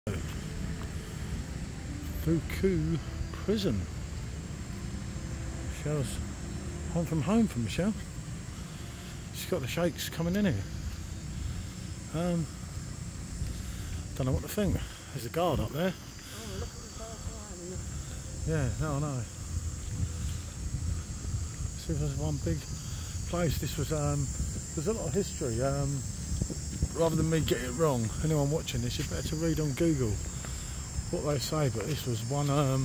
Fuku prison. Michelle's home from home for Michelle. She's got the shakes coming in here. Don't know what to think. There's a guard up there. Yeah, no, I know. See if there's one big place. This was there's a lot of history. Rather than me getting it wrong, anyone watching this, you'd better to read on Google what they say. But this was one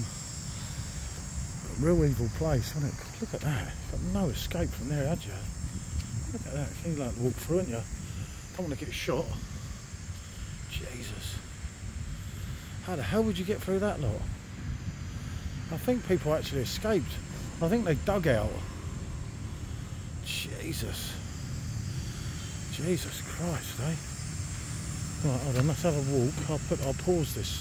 real evil place, wasn't it? Look at that. You've got no escape from there, had you? Look at that. You like to walk through, ain't you? Don't want to get shot. Jesus. How the hell would you get through that lot? I think people actually escaped. I think they dug out. Jesus. Jesus Christ, eh? Right, hold on, let's have a walk. I'll pause this.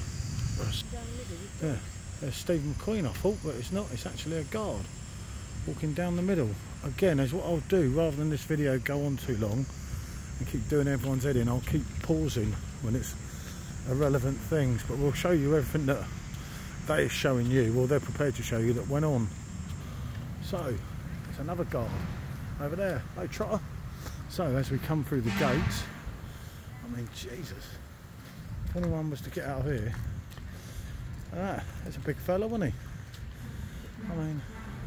Yeah, there's Stephen McQueen, I thought, but it's not. It's actually a guard walking down the middle. Again, is what I'll do, rather than this video go on too long and keep doing everyone's head in, I'll keep pausing when it's irrelevant things, but we'll show you everything that they are showing you, well, they're prepared to show you, that went on. So, there's another guard over there. Hey, Trotter. So, as we come through the gates, I mean, Jesus, if anyone was to get out of here, there's a big fella, wasn't he? I mean,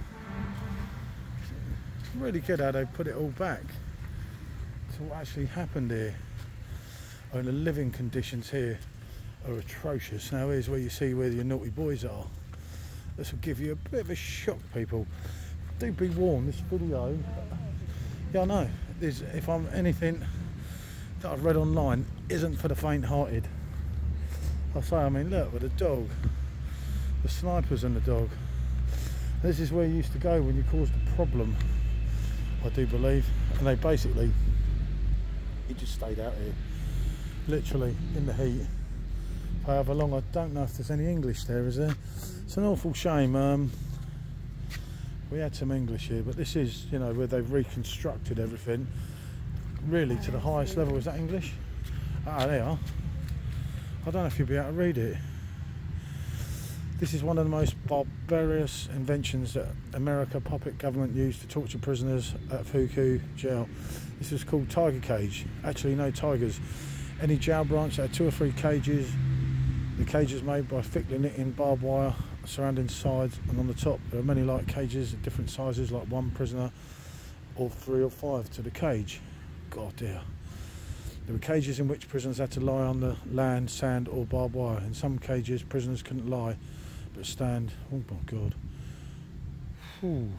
it's really good how they put it all back to what actually happened here. I mean, the living conditions here are atrocious. Now here's where you see where your naughty boys are. This will give you a bit of a shock, people. Do be warned, this video, yeah, I know, if I'm anything that I've read online, isn't for the faint-hearted. I say, I mean, look, with the dog, the snipers and the dog. This is where you used to go when you caused a problem, I do believe. And they basically, he just stayed out here, literally in the heat. However long, I don't know if there's any English there, is there? It's an awful shame. We had some English here, but this is, you know, where they've reconstructed everything really to the highest level. Is that English? Ah, they are. I don't know if you'll be able to read it. This is one of the most barbarous inventions that America puppet government used to torture prisoners at Fuku jail. This is called tiger cage. Actually, no tigers. Any jail branch that had 2 or 3 cages. The cages made by thickly knitting barbed wire surrounding sides, and on the top there are many light cages at different sizes, like 1 prisoner or 3 or 5 to the cage. God dear. There were cages in which prisoners had to lie on the land, sand or barbed wire. In some cages prisoners couldn't lie but stand. Oh my God. Whew.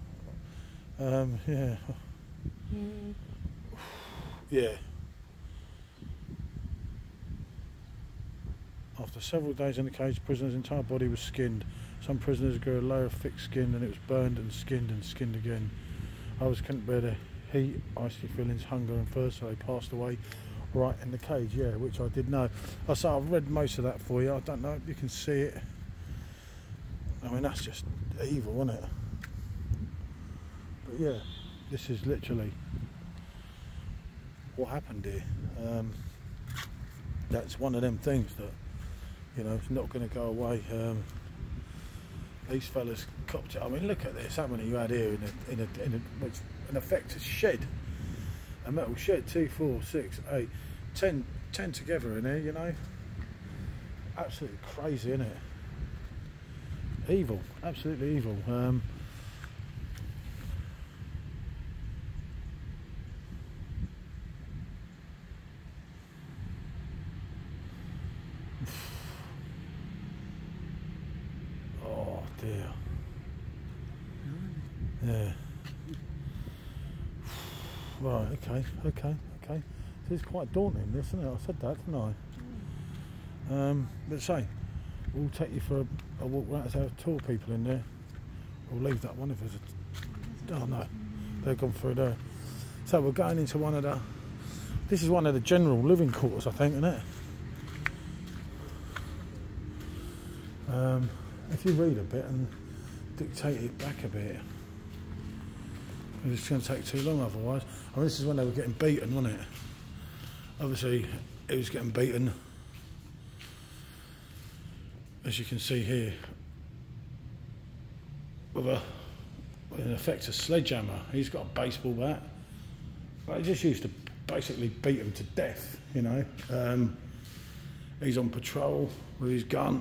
Yeah. Yeah. After several days in the cage, the prisoner's entire body was skinned. Some prisoners grew a layer of thick skin, and it was burned and skinned again. Others couldn't bear the heat, icy feelings, hunger and thirst, so they passed away right in the cage. Yeah, which I did know. I've read most of that for you. I don't know if you can see it. I mean, that's just evil, isn't it? But yeah, this is literally what happened here. That's one of them things that, you know, it's not going to go away. These fellas copped it. I mean, look at this. How many you had here in effect, a shed, a metal shed. 2, 4, 6, 8, 10 together in here. You know, absolutely crazy, isn't it? Evil, absolutely evil. Dear. Yeah. Right, okay. This is quite daunting, this, isn't it? I said that, didn't I? But say, we'll take you for a walk around to tour people in there. We'll leave that one if there's a... Oh no, they've gone through there. So we're going into one of the... This is one of the general living quarters, I think, isn't it? If you read a bit and dictate it back a bit, it's going to take too long otherwise. I mean, this is when they were getting beaten, wasn't it? Obviously, he was getting beaten as you can see here, with in effect a sledgehammer. He's got a baseball bat. But he just used to basically beat him to death, you know. He's on patrol with his gun.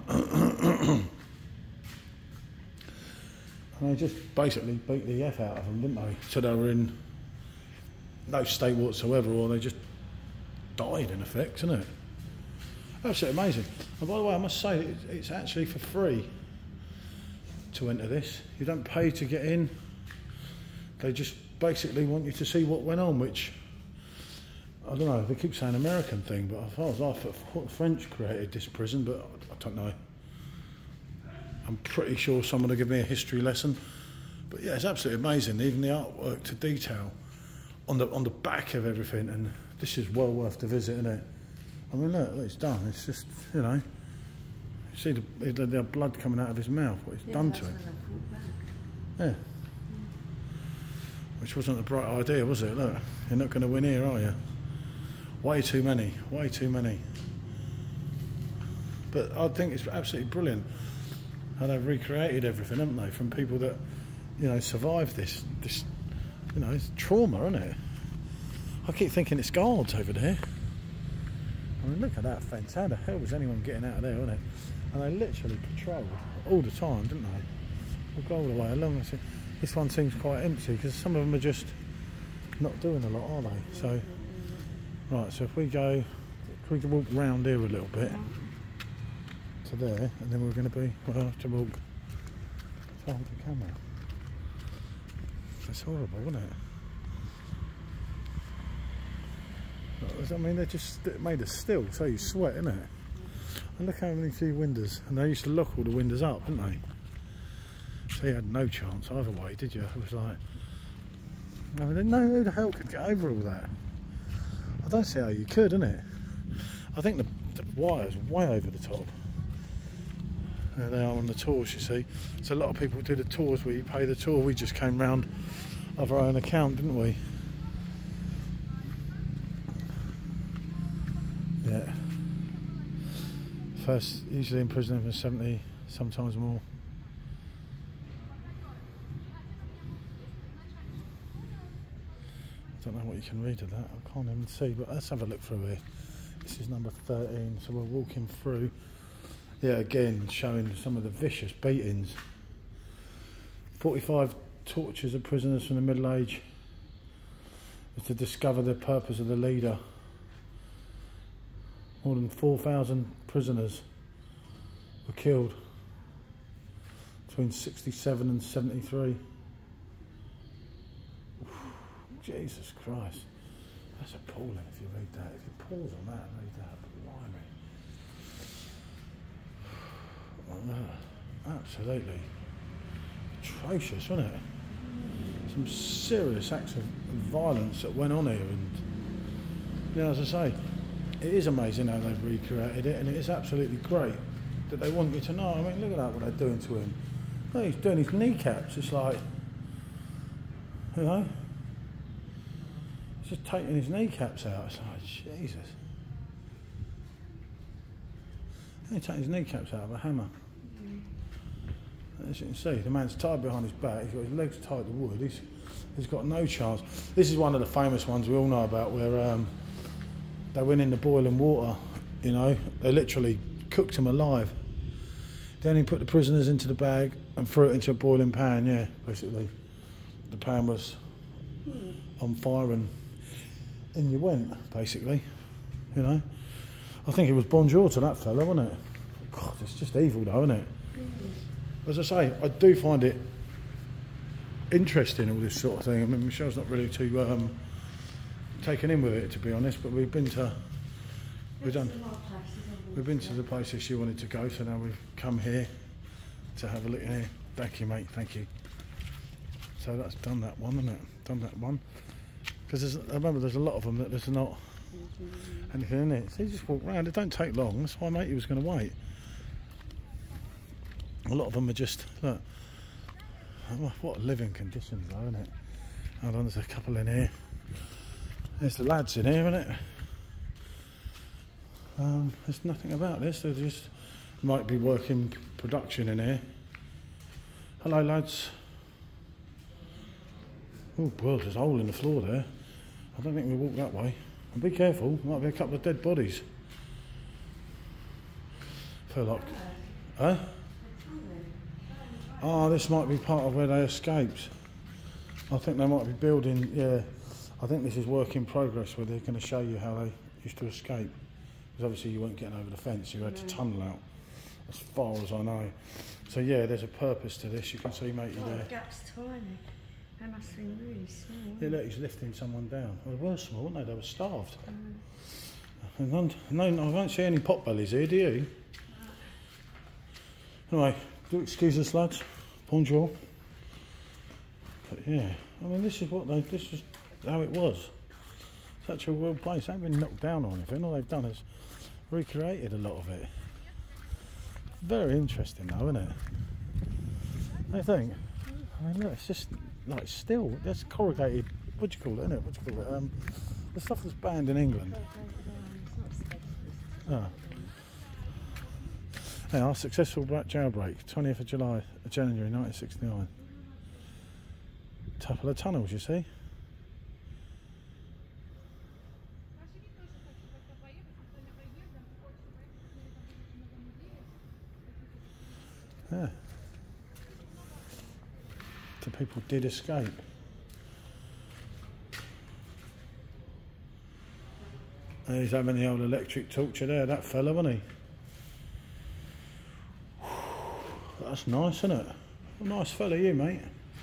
And they just basically beat the F out of them, didn't they? So they were in no state whatsoever, or they just died in effect, isn't it? Absolutely amazing. And by the way, I must say, it's actually for free to enter this. You don't pay to get in. They just basically want you to see what went on, which, I don't know, they keep saying American thing, but as far as I thought, French created this prison, but I don't know. I'm pretty sure someone will give me a history lesson. But yeah, it's absolutely amazing, even the artwork to detail on the back of everything, and this is well worth the visit, isn't it? I mean, look, it's done. It's just, you know, you see the blood coming out of his mouth, what it's done to him. Yeah. Which wasn't a bright idea, was it? Look, you're not going to win here, are you? Way too many, way too many. But I think it's absolutely brilliant how they've recreated everything, haven't they? From people that, you know, survived this, you know, it's trauma, isn't it? I keep thinking it's guards over there. I mean, look at that fence. How the hell was anyone getting out of there, wasn't it? And they literally patrolled all the time, didn't they? We'll go all the way along. This one seems quite empty because some of them are just not doing a lot, are they? So, right, so if we can walk round here a little bit to there, and then we're going to be, we'll have to walk hold the camera. That's horrible, isn't it? I mean, they're just made of steel, so you sweat, isn't it? And look how many few windows, and they used to lock all the windows up, didn't they? So you had no chance either way, did you? It was like, I didn't know who the hell could get over all that. I don't see how you could, innit? I think the wire's way over the top. There they are on the tours, you see. So a lot of people do the tours where you pay the tour. We just came round of our own account, didn't we? Yeah. First, usually in prison for 70, sometimes more. I don't know what you can read of that. I can't even see, but let's have a look through here. This is number 13, so we're walking through. Yeah, again, showing some of the vicious beatings. 45 tortures of prisoners from the Middle Age is to discover the purpose of the leader. More than 4,000 prisoners were killed between 67 and 73. Oof, Jesus Christ, that's appalling if you read that. If you pause on that and read that, blimey. Absolutely atrocious, wasn't it? Some serious acts of violence that went on here, and you know, as I say, it is amazing how they've recreated it, and it is absolutely great that they want you to know. I mean, look at that, what they're doing to him. Look, he's doing his kneecaps. It's like, you know, he's just taking his kneecaps out. It's like, Jesus. He's taking his kneecaps out of a hammer. As you can see, the man's tied behind his back. He's got his legs tied to wood. He's got no chance. This is one of the famous ones we all know about, where they went in the boiling water, you know. They literally cooked them alive. Then he put the prisoners into the bag and threw it into a boiling pan, yeah, basically. The pan was on fire and in you went, basically, you know. I think it was bonjour to that fella, wasn't it? God, it's just evil though, isn't it? As I say, I do find it interesting, all this sort of thing. I mean, Michelle's not really too taken in with it, to be honest, but we've been to the places she wanted to go, so now we've come here to have a look here. Thank you, mate, thank you. So that's done that one, isn't it? Done that one. Because I remember there's a lot of them that there's not anything in it. So you just walk around, it don't take long. That's why mate, he was going to wait. A lot of them are just, look, what living conditions though, isn't it? Hold on, there's a couple in here. There's the lads in here, isn't it? There's nothing about this, they're just Might be working production in here. Hello, lads. Oh, well, there's a hole in the floor there. I don't think we walk that way. And be careful, might be a couple of dead bodies. Feel like... Huh? Oh, this might be part of where they escaped. I think they might be building, yeah. I think this is work in progress where they're going to show you how they used to escape. Because obviously you weren't getting over the fence, you had to tunnel out, as far as I know. So yeah, there's a purpose to this. You can see, matey, there. The gap's tiny. They must have been really small. Yeah, look, he's lifting someone down. Well, they were small, weren't they? They were starved. And no, I don't see any potbellies here, do you? Anyway, do excuse us, lads. Bonjour. But yeah, I mean, this is how it was. Such a world place. They haven't been knocked down or anything. All they've done is recreated a lot of it. Very interesting, though, isn't it? I think. I mean, look, it's just like steel. That's corrugated. What do you call it? Isn't it? What do you call it? The stuff that's banned in England. Oh. Yeah, our successful jailbreak, 20th of January 1969. Couple of tunnels, you see. Yeah. So people did escape. And he's having the old electric torture there, that fella, wasn't he? That's nice, isn't it? A nice fella, you, mate.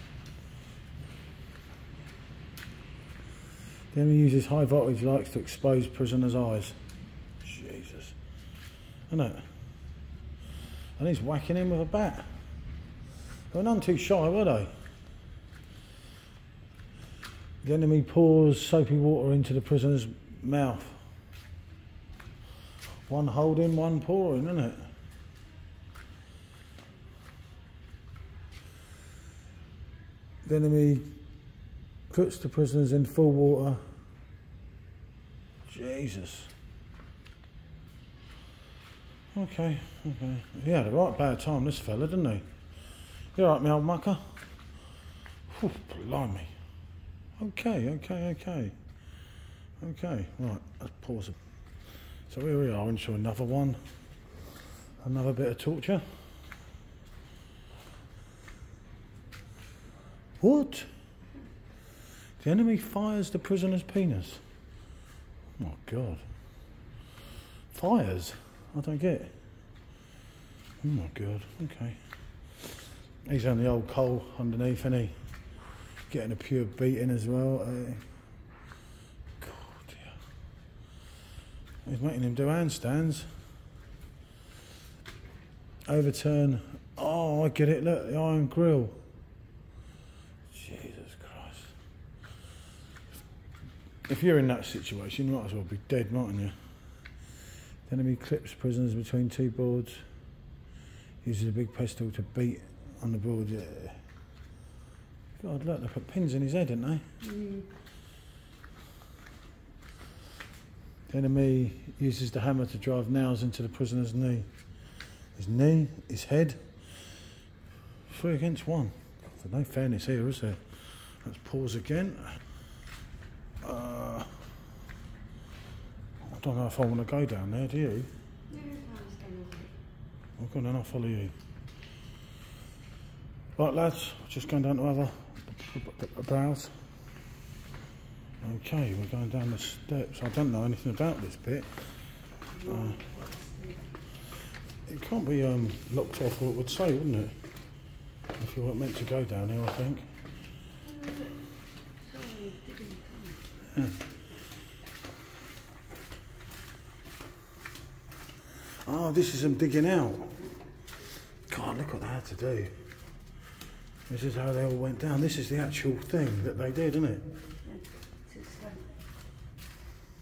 The enemy uses high voltage lights to expose prisoners' eyes. Jesus. Isn't it? And he's whacking him with a bat. They were none too shy, were they? The enemy pours soapy water into the prisoner's mouth. One holding, one pouring, isn't it? The enemy puts the prisoners in full water. Jesus. Okay. He had a right bad time, this fella, didn't he? You alright, me old mucker? Whew, blimey. Okay, right, let's pause it. So here we are into another one. Another bit of torture. What? The enemy fires the prisoner's penis. Oh my God. Fires? I don't get it. Oh my God, okay. He's on the old coal underneath, isn't he? Getting a pure beating as well. God, dear. He's making him do handstands. Overturn. Oh, I get it, look, the iron grill. Jesus Christ. If you're in that situation, you might as well be dead, mightn't you? The enemy clips prisoners between two boards. Uses a big pestle to beat on the board. Yeah. God, look, they put pins in his head, didn't they? Mm. The enemy uses the hammer to drive nails into the prisoner's knee. His knee, his head. 3 against 1. There's no fairness here, is there? Let's pause again. I don't know if I want to go down there, do you? No, Well, go on then, I'll follow you. Right, lads, just going down to have a browse. Okay, we're going down the steps. I don't know anything about this bit. It can't be locked off, or it would say, wouldn't it? If you weren't meant to go down here, I think. Yeah. Oh, this is them digging out. God, look what they had to do. This is how they all went down. This is the actual thing that they did, isn't it?